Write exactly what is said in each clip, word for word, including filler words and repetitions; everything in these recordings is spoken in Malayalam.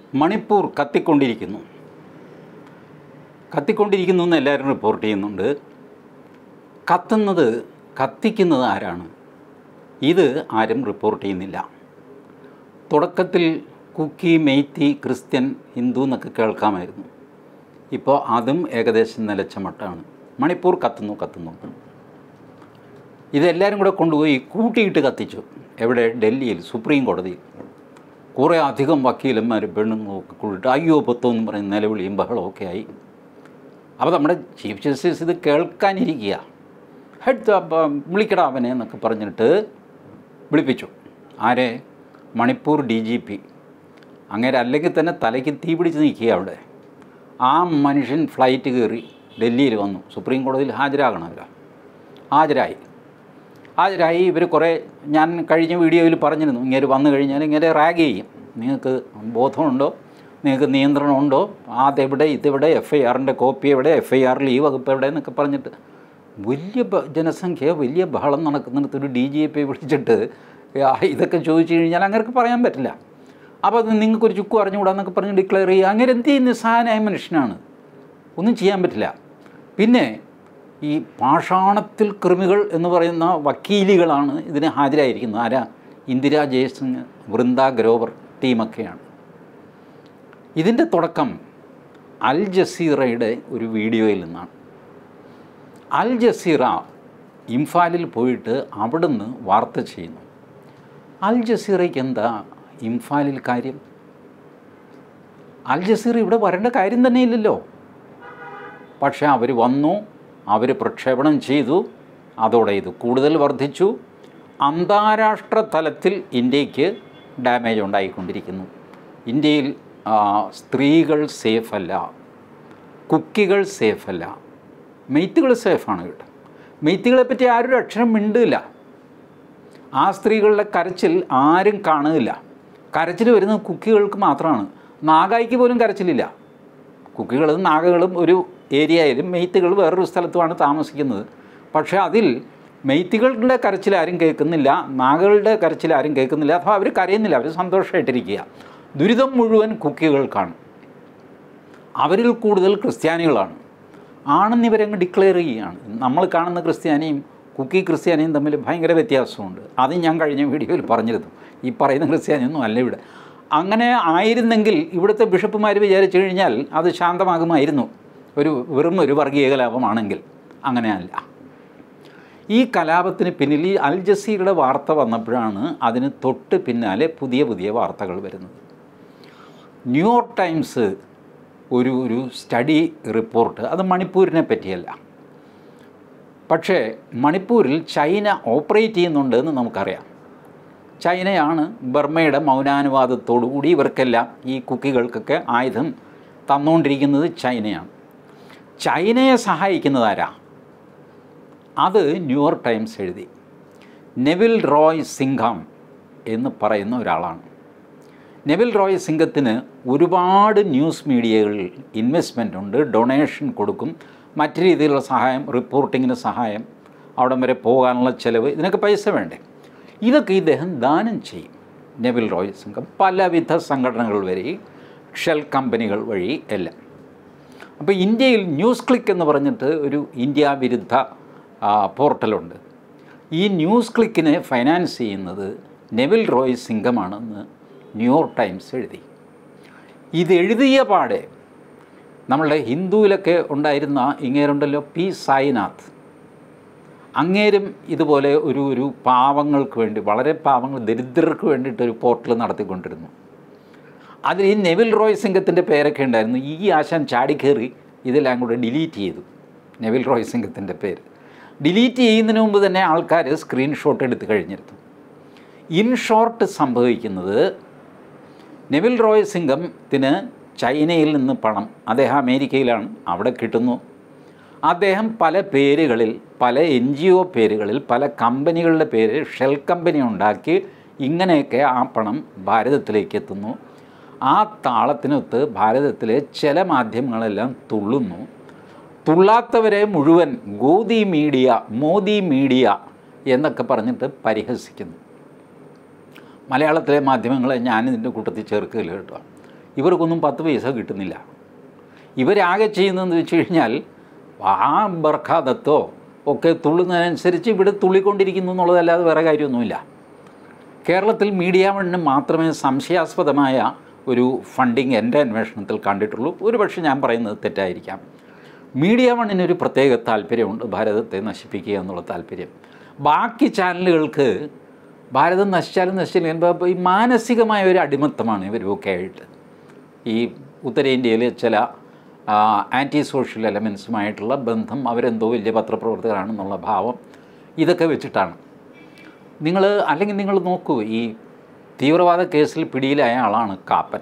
മണിപ്പൂർ കത്തിക്കൊണ്ടിരിക്കുന്നു കത്തിക്കൊണ്ടിരിക്കുന്നു എന്ന് എല്ലാവരും റിപ്പോർട്ട് ചെയ്യുന്നുണ്ട്. കത്തുന്നത് കത്തിക്കുന്നത് ആരാണ്? ഇത് ആരും റിപ്പോർട്ട് ചെയ്യുന്നില്ല. തുടക്കത്തിൽ കുക്കി, മെയ്ത്തി, ക്രിസ്ത്യൻ, ഹിന്ദു എന്നൊക്കെ കേൾക്കാമായിരുന്നു. ഇപ്പോൾ അതും ഏകദേശം നിലച്ച മട്ടാണ്. മണിപ്പൂർ കത്തുന്നു കത്തുന്നു ഇതെല്ലാവരും കൂടെ കൊണ്ടുപോയി കൂട്ടിയിട്ട് കത്തിച്ചു. എവിടെ? ഡൽഹിയിൽ സുപ്രീം കോടതിയിൽ. കുറേ അധികം വക്കീലന്മാർ പെണ്ണുങ്ങളൊക്കെ കൂടിയിട്ട് അയ്യോ പൊത്തോന്നും പറയുന്ന നിലവിളിയും ബഹളമൊക്കെ ആയി. അപ്പോൾ നമ്മുടെ ചീഫ് ജസ്റ്റിസ് ഇത് കേൾക്കാനിരിക്കുക. ഹെഡ് വിളിക്കടാ അവനെ എന്നൊക്കെ പറഞ്ഞിട്ട് വിളിപ്പിച്ചു. ആരെ? Manipur D G P. അങ്ങനെ അല്ലെങ്കിൽ തന്നെ തലയ്ക്ക് തീ പിടിച്ച് നിൽക്കുക അവിടെ. ആ മനുഷ്യൻ ഫ്ലൈറ്റ് കയറി ഡൽഹിയിൽ വന്നു. സുപ്രീം കോടതിയിൽ ഹാജരാകണം. അവർ ഹാജരായി ഹാജരായി ഇവർ കുറേ, ഞാൻ കഴിഞ്ഞ വീഡിയോയിൽ പറഞ്ഞിരുന്നു, ഇങ്ങനെ വന്നു കഴിഞ്ഞാൽ ഇങ്ങനെ റാഗ് ചെയ്യും. നിങ്ങൾക്ക് ബോധമുണ്ടോ? നിങ്ങൾക്ക് നിയന്ത്രണമുണ്ടോ? അതെവിടെ, ഇതെവിടെ, എഫ് ഐ ആറിൻ്റെ കോപ്പി എവിടെ, എഫ് ഐ ആറിൽ ഈ വകുപ്പ് എവിടെ എന്നൊക്കെ പറഞ്ഞിട്ട് വലിയ ജനസംഖ്യ, വലിയ ബഹളം നടക്കുന്നിടത്ത് ഒരു ഡി ജി പി വിളിച്ചിട്ട് ഇതൊക്കെ ചോദിച്ചു കഴിഞ്ഞാൽ അങ്ങനെ പറയാൻ പറ്റില്ല. അപ്പോൾ അത് നിങ്ങൾക്കൊരു ചുക്കും അറിഞ്ഞുകൂടാന്നൊക്കെ പറഞ്ഞ് ഡിക്ലെയർ ചെയ്യുക. അങ്ങനെ എന്ത് ചെയ്യുന്ന നിസ്സഹായനായ മനുഷ്യനാണ്, ഒന്നും ചെയ്യാൻ പറ്റില്ല. പിന്നെ ഈ പാഷാണത്തിൽ കൃമികൾ എന്ന് പറയുന്ന വക്കീലികളാണ് ഇതിന് ഹാജരായിരിക്കുന്നത്. ആരാ? ഇന്ദിരാ ജയസിംഗ്, വൃന്ദ ഗ്രോവർ ടീമൊക്കെയാണ്. ഇതിൻ്റെ തുടക്കം അൽ ജസീറയുടെ ഒരു വീഡിയോയിൽ നിന്നാണ്. അൽ ജസീറ ഇംഫാലിൽ പോയിട്ട് അവിടുന്ന് വാർത്ത ചെയ്യുന്നു. അൽ ജസീറയ്ക്ക് എന്താ ഇംഫാലിൽ കാര്യം? അൽ ജസീറ ഇവിടെ വരേണ്ട കാര്യം തന്നെ ഇല്ലല്ലോ. പക്ഷേ അവർ വന്നു, അവർ പ്രക്ഷേപണം ചെയ്തു. അതോടെ ഇത് കൂടുതൽ വർദ്ധിച്ചു. അന്താരാഷ്ട്ര തലത്തിൽ ഇന്ത്യക്ക് ഡാമേജ് ഉണ്ടായിക്കൊണ്ടിരിക്കുന്നു. ഇന്ത്യയിൽ സ്ത്രീകൾ സേഫല്ല, കുക്കികൾ സേഫല്ല, മെയ്ത്തുകൾ സേഫാണ് കേട്ടോ. മെയ്ത്തുകളെ പറ്റി ആരും അക്ഷരം മിണ്ടില്ല. ആ സ്ത്രീകളുടെ കരച്ചിൽ ആരും കാണുകയില്ല. കരച്ചിൽ വരുന്നത് കുക്കികൾക്ക് മാത്രമാണ്. നാഗായിക്ക് പോലും കരച്ചിലില്ല. കുക്കികളും നാഗകളും ഒരു ഏരിയയിലും മെയ്ത്തുകൾ വേറൊരു സ്ഥലത്തുമാണ് താമസിക്കുന്നത്. പക്ഷേ അതിൽ മെയ്ത്തുകളുടെ കരച്ചിൽ ആരും കേൾക്കുന്നില്ല, നാഗകളുടെ കരച്ചിൽ ആരും കേൾക്കുന്നില്ല. അഥവാ അവർ കരയുന്നില്ല, അവർ സന്തോഷമായിട്ടിരിക്കുക. ദുരിതം മുഴുവൻ കുക്കികൾക്കാണ്. അവരിൽ കൂടുതൽ ക്രിസ്ത്യാനികളാണ്. ആണെന്നിവരങ്ങ് ഡിക്ലെയർ ചെയ്യുകയാണ്. നമ്മൾ കാണുന്ന ക്രിസ്ത്യാനിയും കുക്കി ക്രിസ്ത്യാനിയും തമ്മിൽ ഭയങ്കര വ്യത്യാസമുണ്ട്. അത് ഞാൻ കഴിഞ്ഞ വീഡിയോയിൽ പറഞ്ഞിരുന്നു. ഈ പറയുന്ന ക്രിസ്ത്യാനിയൊന്നും അല്ല ഇവിടെ. അങ്ങനെ ആയിരുന്നെങ്കിൽ ഇവിടുത്തെ ബിഷപ്പുമാർ വിചാരിച്ചു കഴിഞ്ഞാൽ അത് ശാന്തമാകുമായിരുന്നു. ഒരു വെറും ഒരു വർഗീയ കലാപമാണെങ്കിൽ. അങ്ങനെയല്ല. ഈ കലാപത്തിന് പിന്നിൽ ഈ അൽ ജസീറയുടെ വാർത്ത വന്നപ്പോഴാണ് അതിന് തൊട്ട് പിന്നാലെ പുതിയ പുതിയ വാർത്തകൾ വരുന്നത്. ന്യൂയോർക്ക് ടൈംസ് ഒരു ഒരു സ്റ്റഡി റിപ്പോർട്ട്, അത് മണിപ്പൂരിനെ പറ്റിയല്ല, പക്ഷേ മണിപ്പൂരിൽ ചൈന ഓപ്പറേറ്റ് ചെയ്യുന്നുണ്ട് എന്ന് നമുക്കറിയാം. ചൈനയാണ് ബർമ്മയുടെ മൗനാനുവാദത്തോടുകൂടി ഇവർക്കെല്ലാം, ഈ കുക്കികൾക്കൊക്കെ ആയുധം തന്നുകൊണ്ടിരിക്കുന്നത് ചൈനയാണ്. ചൈനയെ സഹായിക്കുന്നതാരാ? അത് ന്യൂയോർക്ക് ടൈംസ് എഴുതി. നെവിൽ റോയ് സിംഘം എന്ന് പറയുന്ന ഒരാളാണ്. നെവിൽ റോയ് സിംഘത്തിന് ഒരുപാട് ന്യൂസ് മീഡിയകളിൽ ഇൻവെസ്റ്റ്മെൻ്റ് ഉണ്ട്, ഡൊണേഷൻ കൊടുക്കും, മറ്റു രീതിയിലുള്ള സഹായം, റിപ്പോർട്ടിങ്ങിന് സഹായം, അവിടം വരെ പോകാനുള്ള ചിലവ്, ഇതിനൊക്കെ പൈസ വേണ്ടേ? ഇതൊക്കെ ഇദ്ദേഹം ദാനം ചെയ്യും. നെവിൽ റോയ് സിംഘം പലവിധ സംഘടനകൾ വഴി, ഷെൽ കമ്പനികൾ വഴി എല്ലാം. അപ്പോൾ ഇന്ത്യയിൽ ന്യൂസ് ക്ലിക്ക് എന്ന് പറഞ്ഞിട്ട് ഒരു ഇന്ത്യ വിരുദ്ധ പോർട്ടലുണ്ട്. ഈ ന്യൂസ് ക്ലിക്കിനെ ഫൈനാൻസ് ചെയ്യുന്നത് നെവിൽ റോയ് സിംഘമാണെന്ന് ന്യൂയോർക്ക് ടൈംസ് എഴുതി. ഇതെഴുതിയ പാടെ നമ്മളുടെ ഹിന്ദുവിലൊക്കെ ഉണ്ടായിരുന്ന ഇങ്ങേരുണ്ടല്ലോ പി സായിനാഥ്, അങ്ങേരും ഇതുപോലെ ഒരു ഒരു പാവങ്ങൾക്ക് വേണ്ടി, വളരെ പാവങ്ങൾ, ദരിദ്രർക്ക് വേണ്ടിയിട്ടൊരു പോർട്ടൽ നടത്തിക്കൊണ്ടിരുന്നു. അതിൽ ഈ നെവിൽ റോയ് സിംഘത്തിൻ്റെ പേരൊക്കെ ഉണ്ടായിരുന്നു. ഈ ആശാൻ ചാടിക്കേറി ഇതെല്ലാം കൂടെ ഡിലീറ്റ് ചെയ്തു. നെവിൽ റോയ് സിംഘത്തിൻ്റെ പേര് ഡിലീറ്റ് ചെയ്യുന്നതിന് മുമ്പ് തന്നെ ആൾക്കാർ സ്ക്രീൻഷോട്ട് എടുത്ത് കഴിഞ്ഞിരുന്നു. ഇൻ ഷോർട്ട് സംഭവിക്കുന്നത്, നെവിൽ റോയ് സിംഘത്തിന് ചൈനയിൽ നിന്ന് പണം, അദ്ദേഹം അമേരിക്കയിലാണ്, അവിടെ കിട്ടുന്നു. അദ്ദേഹം പല പേരുകളിൽ, പല എൻ ജി ഒ പേരുകളിൽ, പല കമ്പനികളുടെ പേര്, ഷെൽ കമ്പനി ഉണ്ടാക്കി ഇങ്ങനെയൊക്കെ ആ പണം ഭാരതത്തിലേക്ക് എത്തുന്നു. ആ താളത്തിനൊത്ത് ഭാരതത്തിലെ ചില മാധ്യമങ്ങളെല്ലാം തുള്ളുന്നു. തുള്ളാത്തവരെ മുഴുവൻ ഗോദി മീഡിയ, മോദി മീഡിയ എന്നൊക്കെ പറഞ്ഞിട്ട് പരിഹസിക്കുന്നു. മലയാളത്തിലെ മാധ്യമങ്ങളെ ഞാനിതിൻ്റെ കൂട്ടത്തിൽ ചേർക്കില്ല കേട്ടോ. ഇവർക്കൊന്നും പത്ത് പൈസ കിട്ടുന്നില്ല. ഇവരാകെ ചെയ്യുന്നതെന്ന് വെച്ച് കഴിഞ്ഞാൽ ആ ബർഖാദത്തോ ഒക്കെ തുള്ളുന്നതിനനുസരിച്ച് ഇവിടെ തുള്ളിക്കൊണ്ടിരിക്കുന്നു എന്നുള്ളതല്ലാതെ വേറെ കാര്യമൊന്നുമില്ല. കേരളത്തിൽ മീഡിയ വണ്ണിന് മാത്രമേ സംശയാസ്പദമായ ഒരു ഫണ്ടിങ് എൻ്റെ അന്വേഷണത്തിൽ കണ്ടിട്ടുള്ളൂ. ഒരു പക്ഷേ ഞാൻ പറയുന്നത് തെറ്റായിരിക്കാം. മീഡിയ വണ്ണിനൊരു പ്രത്യേക താല്പര്യമുണ്ട്, ഭാരതത്തെ നശിപ്പിക്കുക എന്നുള്ള താല്പര്യം. ബാക്കി ചാനലുകൾക്ക് ഭാരതം നശിച്ചാലും നശിച്ചാലും ഈ മാനസികമായ ഒരു അടിമത്തമാണ് ഇവരൊക്കെ ആയിട്ട്. ഈ ഉത്തരേന്ത്യയിലെ ചില ആൻറ്റി സോഷ്യൽ എലമെൻസുമായിട്ടുള്ള ബന്ധം, അവരെന്തോ വലിയ പത്രപ്രവർത്തകരാണെന്നുള്ള ഭാവം, ഇതൊക്കെ വെച്ചിട്ടാണ്. നിങ്ങൾ അല്ലെങ്കിൽ നിങ്ങൾ നോക്കൂ, ഈ തീവ്രവാദ കേസിൽ പിടിയിലായ ആളാണ് കാപ്പൻ.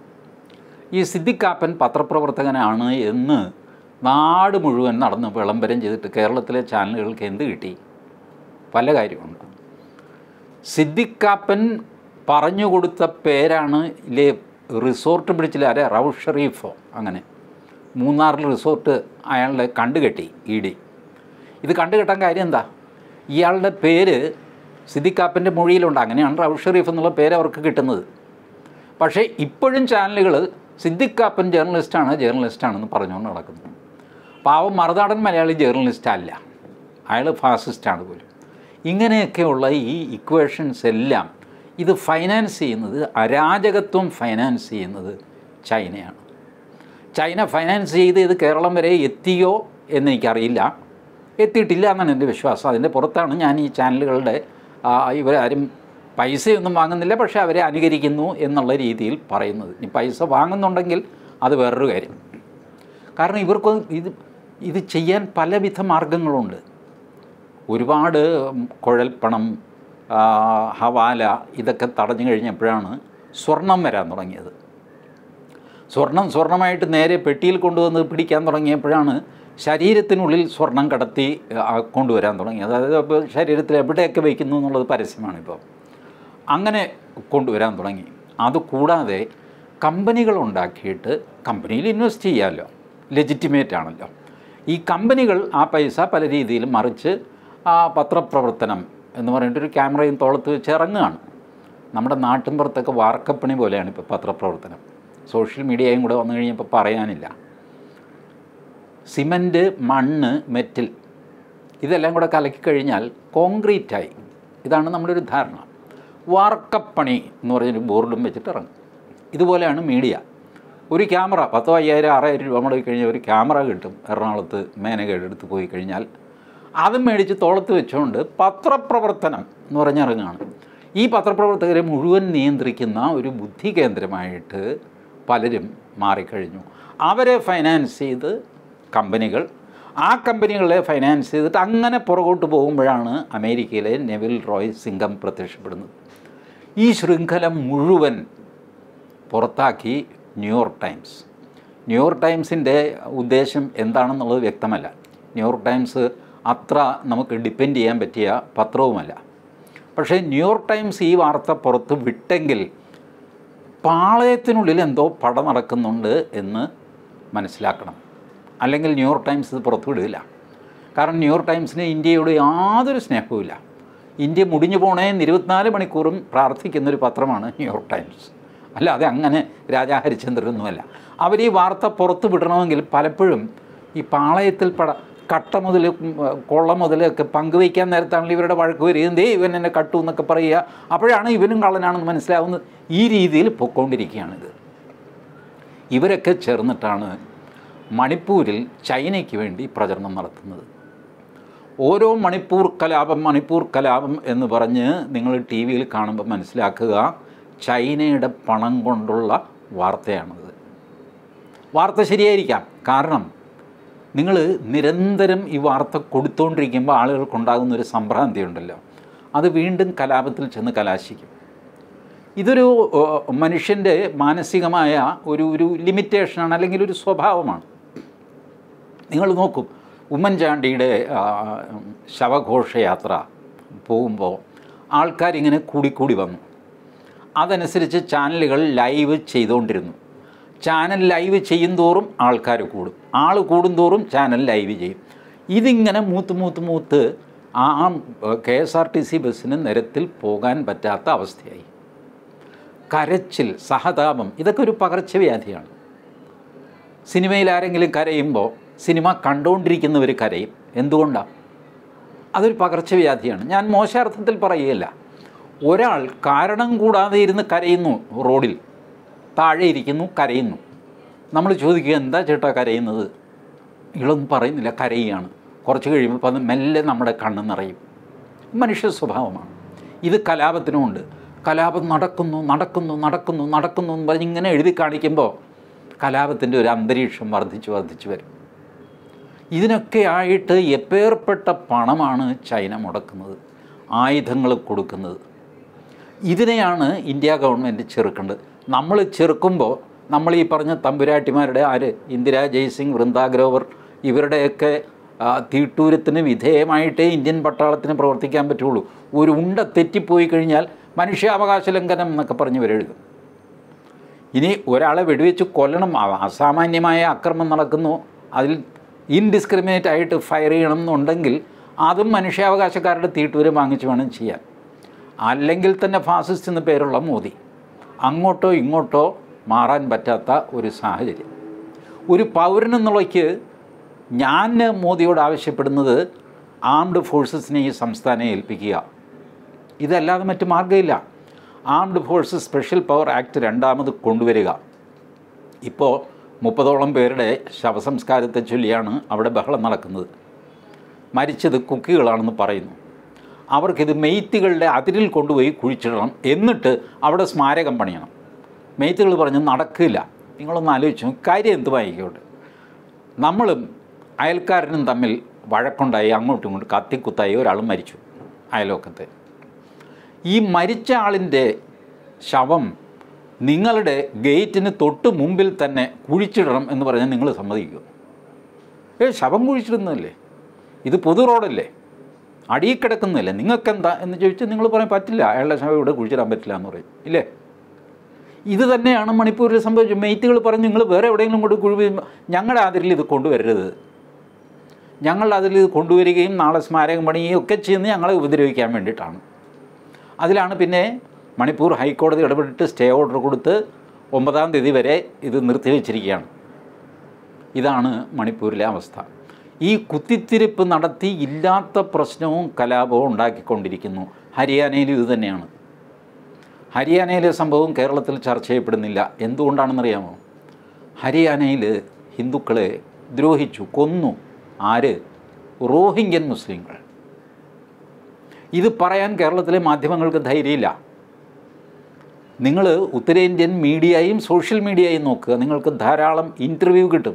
ഈ സിദ്ദിഖ് കാപ്പൻ പത്രപ്രവർത്തകനാണ് എന്ന് നാട് മുഴുവൻ നടന്ന് വിളംബരം ചെയ്തിട്ട് കേരളത്തിലെ ചാനലുകൾക്ക് എന്ത് കിട്ടി? പല കാര്യമുണ്ട്. സിദ്ദിഖ് കാപ്പൻ പറഞ്ഞു കൊടുത്ത പേരാണ് ഇല്ലേ റിസോർട്ട് പിടിച്ചില്ല, ആരെ റൌഫ് ഷെറീഫോ, അങ്ങനെ മൂന്നാറിൽ റിസോർട്ട് അയാളുടെ കണ്ടുകെട്ടി ഇ ഡി. ഇത് കണ്ടുകെട്ടാൻ കാര്യം എന്താ? ഇയാളുടെ പേര് സിദ്ദിഖ് കാപ്പൻ്റെ മൊഴിയിലുണ്ട്. അങ്ങനെയാണ് റൌഫ് ഷെറീഫ് എന്നുള്ള പേര് അവർക്ക് കിട്ടുന്നത്. പക്ഷേ ഇപ്പോഴും ചാനലുകൾ സിദ്ദിഖ് കാപ്പൻ ജേർണലിസ്റ്റാണ് ജേർണലിസ്റ്റാണെന്ന് പറഞ്ഞുകൊണ്ട് നടക്കുന്നു. പാവം മറുനാടൻ മലയാളി ജേർണലിസ്റ്റ് അല്ല, അയാൾ ഫാസിസ്റ്റാണ് പോലും. ഇങ്ങനെയൊക്കെയുള്ള ഈ ഇക്വേഷൻസ് എല്ലാം ഇത് ഫൈനാൻസ് ചെയ്യുന്നത്, അരാജകത്വം ഫൈനാൻസ് ചെയ്യുന്നത് ചൈനയാണ്. ചൈന ഫൈനാൻസ് ചെയ്ത് ഇത് കേരളം വരെ എത്തിയോ എന്നെനിക്കറിയില്ല. എത്തിയിട്ടില്ല എന്നാണ് എൻ്റെ വിശ്വാസം. അതിൻ്റെ പുറത്താണ് ഞാൻ ഈ ചാനലുകളുടെ ഇവരാരും പൈസയൊന്നും വാങ്ങുന്നില്ല, പക്ഷേ അവരെ അനുകരിക്കുന്നു എന്നുള്ള രീതിയിൽ പറയുന്നത്. ഇനി പൈസ വാങ്ങുന്നുണ്ടെങ്കിൽ അത് വേറൊരു കാര്യം. കാരണം ഇവർക്ക് ഇത് ഇത് ചെയ്യാൻ പലവിധ മാർഗങ്ങളുണ്ട്. ഒരുപാട് കുഴൽപ്പണം, ഹവാല ഇതൊക്കെ തടഞ്ഞു കഴിഞ്ഞപ്പോഴാണ് സ്വർണം വരാൻ തുടങ്ങിയത്. സ്വർണം സ്വർണമായിട്ട് നേരെ പെട്ടിയിൽ കൊണ്ടുവന്ന് പിടിക്കാൻ തുടങ്ങിയപ്പോഴാണ് ശരീരത്തിനുള്ളിൽ സ്വർണം കടത്തി കൊണ്ടുവരാൻ തുടങ്ങിയത്. അതായത് ഇപ്പോൾ ശരീരത്തിൽ എവിടെയൊക്കെ വയ്ക്കുന്നു എന്നുള്ളത് പരസ്യമാണിപ്പോൾ. അങ്ങനെ കൊണ്ടുവരാൻ തുടങ്ങി. അതുകൂടാതെ കമ്പനികളുണ്ടാക്കിയിട്ട് കമ്പനിയിൽ ഇൻവെസ്റ്റ് ചെയ്യാമല്ലോ, ലെജിറ്റിമേറ്റ് ആണല്ലോ. ഈ കമ്പനികൾ ആ പൈസ പല രീതിയിൽ മറിച്ച് ആ പത്രപ്രവർത്തനം എന്ന് പറഞ്ഞിട്ടൊരു ക്യാമറയും തോളത്ത് വെച്ച് ഇറങ്ങുകയാണ്. നമ്മുടെ നാട്ടിൻപുറത്തൊക്കെ വാർക്കപ്പണി പോലെയാണ് ഇപ്പോൾ പത്രപ്രവർത്തനം. സോഷ്യൽ മീഡിയയും കൂടെ വന്നു കഴിഞ്ഞപ്പോൾ പറയാനില്ല. സിമൻറ്റ്, മണ്ണ്, മെറ്റൽ ഇതെല്ലാം കൂടെ കലക്കിക്കഴിഞ്ഞാൽ കോൺക്രീറ്റായി. ഇതാണ് നമ്മുടെ ഒരു ധാരണ. വാർക്കപ്പണി എന്ന് പറഞ്ഞൊരു ബോർഡും വെച്ചിട്ട് ഇറങ്ങും. ഇതുപോലെയാണ് മീഡിയ. ഒരു ക്യാമറ പത്തോ അയ്യായിരം ആറായിരം രൂപ മുടക്കി കഴിഞ്ഞാൽ ഒരു ക്യാമറ കിട്ടും. എറണാകുളത്ത് മേനകേട് എടുത്ത് പോയി കഴിഞ്ഞാൽ അതും മേടിച്ച് തോളത്ത് വെച്ചുകൊണ്ട് പത്രപ്രവർത്തനം എന്ന് പറഞ്ഞിറങ്ങുകയാണ്. ഈ പത്രപ്രവർത്തകരെ മുഴുവൻ നിയന്ത്രിക്കുന്ന ഒരു ബുദ്ധി കേന്ദ്രമായിട്ട് പലരും മാറിക്കഴിഞ്ഞു. അവരെ ഫൈനാൻസ് ചെയ്ത് കമ്പനികൾ, ആ കമ്പനികളെ ഫൈനാൻസ് ചെയ്തിട്ട് അങ്ങനെ പുറകോട്ട് പോകുമ്പോഴാണ് അമേരിക്കയിലെ നെവിൽ റോയ് സിംഗം പ്രത്യക്ഷപ്പെടുന്നത്. ഈ ശൃംഖല മുഴുവൻ പുറത്താക്കി ന്യൂയോർക്ക് ടൈംസ്. ന്യൂയോർക്ക് ടൈംസിൻ്റെ ഉദ്ദേശം എന്താണെന്നുള്ളത് വ്യക്തമല്ല. ന്യൂയോർക്ക് ടൈംസ് അത്ര നമുക്ക് ഡിപ്പെൻഡ് ചെയ്യാൻ പറ്റിയ പത്രവുമല്ല. പക്ഷേ ന്യൂയോർക്ക് ടൈംസ് ഈ വാർത്ത പുറത്ത് വിട്ടെങ്കിൽ പാളയത്തിനുള്ളിൽ എന്തോ പട നടക്കുന്നുണ്ട് എന്ന് മനസ്സിലാക്കണം. അല്ലെങ്കിൽ ന്യൂയോർക്ക് ടൈംസ് ഇത് പുറത്തു വിടില്ല. കാരണം ന്യൂയോർക്ക് ടൈംസിന് ഇന്ത്യയോട് യാതൊരു സ്നേഹവുമില്ല. ഇന്ത്യ മുടിഞ്ഞു പോണേന്ന് ഇരുപത്തിനാല് മണിക്കൂറും പ്രാർത്ഥിക്കുന്നൊരു പത്രമാണ് ന്യൂയോർക്ക് ടൈംസ്. അല്ലാതെ അങ്ങനെ രാജാ ഹരിചന്ദ്രനൊന്നുമല്ല. അവർ ഈ വാർത്ത പുറത്ത് വിടണമെങ്കിൽ പലപ്പോഴും ഈ പാളയത്തിൽ പട കട്ട മുതൽ കൊള്ള മുതലൊക്കെ പങ്കുവയ്ക്കാൻ നേരത്താണെങ്കിൽ ഇവരുടെ വഴക്ക് വരിക, എന്തേ ഇവൻ എന്നെ കട്ടു എന്നൊക്കെ പറയുക. അപ്പോഴാണ് ഇവനും കള്ളനാണെന്ന് മനസ്സിലാവുന്നത്. ഈ രീതിയിൽ പൊയ്ക്കൊണ്ടിരിക്കുകയാണിത്. ഇവരൊക്കെ ചേർന്നിട്ടാണ് മണിപ്പൂരിൽ ചൈനയ്ക്ക് വേണ്ടി പ്രചരണം നടത്തുന്നത്. ഓരോ മണിപ്പൂർ കലാപം മണിപ്പൂർ കലാപം എന്ന് പറഞ്ഞ് നിങ്ങൾ ടി വിയിൽ കാണുമ്പോൾ മനസ്സിലാക്കുക, ചൈനയുടെ പണം കൊണ്ടുള്ള വാർത്തയാണത്. വാർത്ത ശരിയായിരിക്കാം. കാരണം നിങ്ങൾ നിരന്തരം ഈ വാർത്ത കൊടുത്തുകൊണ്ടിരിക്കുമ്പോൾ ആളുകൾക്കുണ്ടാകുന്നൊരു സംഭ്രാന്തി ഉണ്ടല്ലോ, അത് വീണ്ടും കലാപത്തിൽ ചെന്ന് കലാശിക്കും. ഇതൊരു മനുഷ്യൻ്റെ മാനസികമായ ഒരു ഒരു ലിമിറ്റേഷനാണ്, അല്ലെങ്കിൽ ഒരു സ്വഭാവമാണ്. നിങ്ങൾ നോക്കും, ഉമ്മൻചാണ്ടിയുടെ ശവഘോഷയാത്ര പോകുമ്പോൾ ആൾക്കാരിങ്ങനെ കൂടിക്കൂടി വന്നു. അതനുസരിച്ച് ചാനലുകൾ ലൈവ് ചെയ്തുകൊണ്ടിരുന്നു. ചാനൽ ലൈവ് ചെയ്യും തോറും ആൾക്കാർ കൂടും, ആൾ കൂടും തോറും ചാനൽ ലൈവ് ചെയ്യും. ഇതിങ്ങനെ മൂത്ത് മൂത്ത് മൂത്ത് ആ K S R T C ബസ്സിന് നിരത്തിൽ പോകാൻ പറ്റാത്ത അവസ്ഥയായി. കരച്ചിൽ, സഹതാപം, ഇതൊക്കെ ഒരു പകർച്ചവ്യാധിയാണ്. സിനിമയിൽ ആരെങ്കിലും കരയുമ്പോൾ സിനിമ കണ്ടുകൊണ്ടിരിക്കുന്നവർ കരയും. എന്തുകൊണ്ടാണ്? അതൊരു പകർച്ചവ്യാധിയാണ്. ഞാൻ മോശാർത്ഥത്തിൽ പറയുകയല്ല. ഒരാൾ കാരണം കൂടാതെ ഇരുന്ന് കരയുന്നു, റോഡിൽ താഴെ ഇരിക്കുന്നു, കരയുന്നു. നമ്മൾ ചോദിക്കുക, എന്താ ചേട്ടാ കരയുന്നത്? ഇളൊന്നും പറയുന്നില്ല, കരയുകയാണ്. കുറച്ച് കഴിയുമ്പോൾ അത് മെല്ലെ നമ്മുടെ കണ്ണ് നിറയും. മനുഷ്യ സ്വഭാവമാണ്. ഇത് കലാപത്തിനുമുണ്ട്. കലാപം നടക്കുന്നു നടക്കുന്നു നടക്കുന്നു നടക്കുന്നു എന്ന് പറഞ്ഞ് ഇങ്ങനെ എഴുതി കാണിക്കുമ്പോൾ കലാപത്തിൻ്റെ ഒരു അന്തരീക്ഷം വർദ്ധിച്ച് വർദ്ധിച്ച് വരും. ഇതിനൊക്കെ ആയിട്ട് എപ്പേർപ്പെട്ട പണമാണ് ചൈന മുടക്കുന്നത്, ആയുധങ്ങൾ കൊടുക്കുന്നത്. ഇതിനെയാണ് ഇന്ത്യ ഗവൺമെൻറ് ചെറുക്കേണ്ടത്. നമ്മൾ ചെറുക്കുമ്പോൾ നമ്മൾ ഈ പറഞ്ഞ തമ്പുരാട്ടിമാരുടെ ആര്, ഇന്ദിരാ ജയ്സിംഗ്, വൃന്ദാ ഗ്രോവർ, ഇവരുടെയൊക്കെ തീട്ടൂരത്തിന് വിധേയമായിട്ടേ ഇന്ത്യൻ പട്ടാളത്തിന് പ്രവർത്തിക്കാൻ പറ്റുള്ളൂ. ഒരു ഉണ്ട തെറ്റിപ്പോയി കഴിഞ്ഞാൽ മനുഷ്യാവകാശ ലംഘനം എന്നൊക്കെ പറഞ്ഞ് ഇവരെഴുതും. ഇനി ഒരാളെ വെടിവെച്ച് കൊല്ലണം, അസാമാന്യമായ അക്രമം നടക്കുന്നു, അതിൽ ഇൻഡിസ്ക്രിമിനേറ്റ് ആയിട്ട് ഫയർ ചെയ്യണം എന്നുണ്ടെങ്കിൽ അതും മനുഷ്യാവകാശക്കാരുടെ തീട്ടൂരം വാങ്ങിച്ച് വേണം ചെയ്യാൻ. അല്ലെങ്കിൽ തന്നെ ഫാസിസ്റ്റ് എന്ന് പേരുള്ള മോദി അങ്ങോട്ടോ ഇങ്ങോട്ടോ മാറാൻ പറ്റാത്ത ഒരു സാഹചര്യം. ഒരു പൗരനെന്നുള്ളയ്ക്ക് ഞാൻ മോദിയോട് ആവശ്യപ്പെടുന്നത് ആംഡ് ഫോഴ്സസിനെ ഈ സംസ്ഥാനം ഏൽപ്പിക്കുക. ഇതല്ലാതെ മറ്റ് മാർഗ്ഗമില്ല. Armed forces special power act രണ്ടാമത് കൊണ്ടുവരിക. ഇപ്പോൾ മുപ്പതോളം പേരുടെ ശവസംസ്കാരത്തെ ചൊല്ലിയാണ് അവിടെ ബഹളം നടക്കുന്നത്. മരിച്ചത് കുക്കികളാണെന്ന് പറയുന്നു. അവർക്കിത് മെയ്ത്തികളുടെ അതിരിൽ കൊണ്ടുപോയി കുഴിച്ചിടണം, എന്നിട്ട് അവിടെ സ്മാരകം പണിയണം. മെയ്ത്തുകൾ പറഞ്ഞ് നടക്കില്ല. നിങ്ങളൊന്ന് ആലോചിച്ചു, കാര്യം എന്തുമായിക്കോട്ടെ. നമ്മളും അയൽക്കാരനും തമ്മിൽ വഴക്കുണ്ടായി, അങ്ങോട്ടും ഇങ്ങോട്ടും കത്തിക്കുത്തായി ഒരാൾ മരിച്ചു അയൽവക്കത്തെ. ഈ മരിച്ച ആളിൻ്റെ ശവം നിങ്ങളുടെ ഗേറ്റിന് തൊട്ട് മുമ്പിൽ തന്നെ കുഴിച്ചിടണം എന്ന് പറഞ്ഞാൽ നിങ്ങൾ സമ്മതിക്കുമോ? ഏ ശവം കുഴിച്ചിടുന്നതല്ലേ, ഇത് പൊതു റോഡല്ലേ, അടിയിൽ കിടക്കുന്നില്ലേ, നിങ്ങൾക്കെന്താ എന്ന് ചോദിച്ചാൽ നിങ്ങൾ പറയാൻ പറ്റില്ല, അയാളുടെ ശവം ഇവിടെ കുഴിച്ചിടാൻ പറ്റില്ല എന്ന് പറയും, ഇല്ലേ? ഇത് തന്നെയാണ് മണിപ്പൂരിൽ സംഭവിച്ചത്. മെയ്ത്തുകൾ പറഞ്ഞ് നിങ്ങൾ വേറെ എവിടെയെങ്കിലും കൊണ്ട് കുഴി, ഞങ്ങളുടെ അതിരിൽ ഇത് കൊണ്ടുവരരുത്, ഞങ്ങളുടെ അതിൽ ഇത് കൊണ്ടുവരികയും നാളെ സ്മാരകം പണിയുകയും ഒക്കെ ചെയ്യുന്നത് ഞങ്ങളെ ഉപദ്രവിക്കാൻ വേണ്ടിയിട്ടാണ്. അതിലാണ് പിന്നെ മണിപ്പൂർ ഹൈക്കോടതി ഇടപെട്ടിട്ട് സ്റ്റേ ഓർഡർ കൊടുത്ത് ഒമ്പതാം തീയതി വരെ ഇത് നിർത്തിവെച്ചിരിക്കുകയാണ്. ഇതാണ് മണിപ്പൂരിലെ അവസ്ഥ. ഈ കുത്തിത്തിരിപ്പ് നടത്തി ഇല്ലാത്ത പ്രശ്നവും കലാപവും ഉണ്ടാക്കിക്കൊണ്ടിരിക്കുന്നു. ഹരിയാനയിലും ഇത് തന്നെയാണ്. ഹരിയാനയിലെ സംഭവം കേരളത്തിൽ ചർച്ച ചെയ്യപ്പെടുന്നില്ല. എന്തുകൊണ്ടാണെന്നറിയാമോ? ഹരിയാനയിൽ ഹിന്ദുക്കളെ ദ്രോഹിച്ചു, കൊന്നു. ആര്? റോഹിംഗ്യൻ മുസ്ലിങ്ങൾ. ഇത് പറയാൻ കേരളത്തിലെ മാധ്യമങ്ങൾക്ക് ധൈര്യമില്ല. നിങ്ങൾ ഉത്തരേന്ത്യൻ മീഡിയയും സോഷ്യൽ മീഡിയയും നോക്കുക, നിങ്ങൾക്ക് ധാരാളം ഇൻ്റർവ്യൂ കിട്ടും.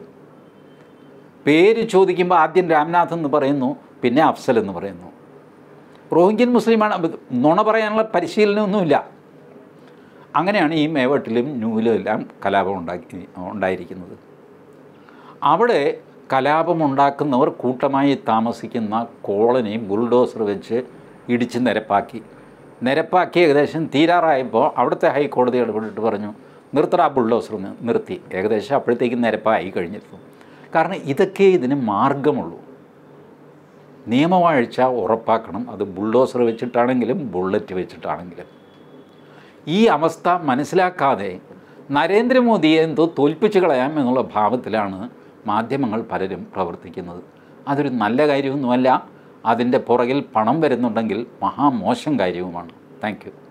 പേര് ചോദിക്കുമ്പോൾ ആദ്യം രാംനാഥ് എന്ന് പറയുന്നു, പിന്നെ അഫ്സൽ എന്ന് പറയുന്നു. റോഹിംഗ്യൻ മുസ്ലിമാണ്. നുണ പറയാനുള്ള പരിശീലനമൊന്നുമില്ല. അങ്ങനെയാണ് ഈ മേവട്ടിലും ന്യൂവിലും എല്ലാം കലാപം ഉണ്ടാക്കി ഉണ്ടായിരിക്കുന്നത്. അവിടെ കലാപമുണ്ടാക്കുന്നവർ കൂട്ടമായി താമസിക്കുന്ന കോളനി ബുൾഡോസർ വെച്ച് ഇടിച്ച് നിരപ്പാക്കി നിരപ്പാക്കി ഏകദേശം തീരാറായപ്പോൾ അവിടുത്തെ ഹൈക്കോടതി ഇടപെട്ടിട്ട് പറഞ്ഞു, നിർത്തടാ ബുൾഡോസർ നിർത്തി. ഏകദേശം അപ്പോഴത്തേക്കും നിരപ്പായി കഴിഞ്ഞിരുന്നു. കാരണം ഇതൊക്കെ ഇതിന് മാർഗമുള്ളൂ. നിയമവാഴ്ച ഉറപ്പാക്കണം. അത് ബുൾഡോസർ വെച്ചിട്ടാണെങ്കിലും ബുള്ളറ്റ് വെച്ചിട്ടാണെങ്കിലും. ഈ അവസ്ഥ മനസ്സിലാക്കാതെ നരേന്ദ്രമോദിയെ എന്തോ തോൽപ്പിച്ച് കളയാം എന്നുള്ള ഭാവത്തിലാണ് മാധ്യമങ്ങൾ പലരും പ്രവർത്തിക്കുന്നത്. അതൊരു നല്ല കാര്യമൊന്നുമല്ല. അതിൻ്റെ പുറകിൽ പണം വരുന്നുണ്ടെങ്കിൽ മഹാമോശം കാര്യവുമാണ്. Thank you.